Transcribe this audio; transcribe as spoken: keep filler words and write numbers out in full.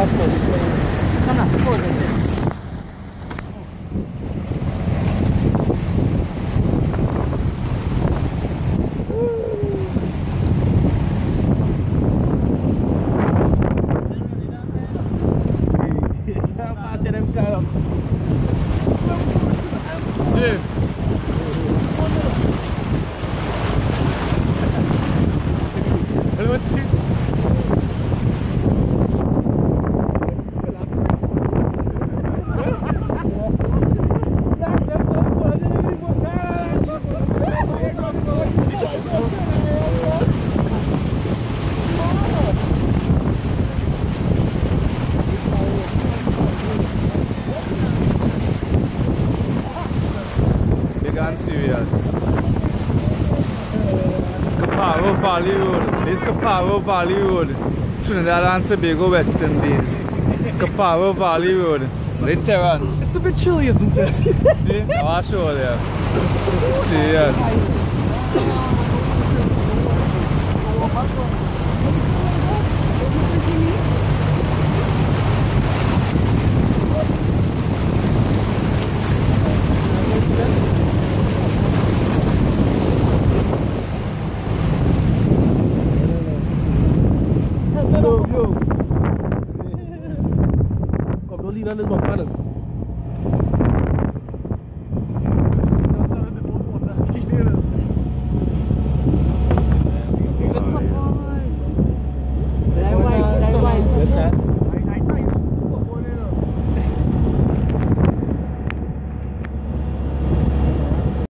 Sana, pode. Serious. Caparo Valley Road. This is Caparo Valley Road. Trinidad and Tobago, West Indies. Caparo Valley Road. St. Terence. It's a bit chilly, isn't it? See? I'll show you. Serious. Kom, don't leave on this one, man.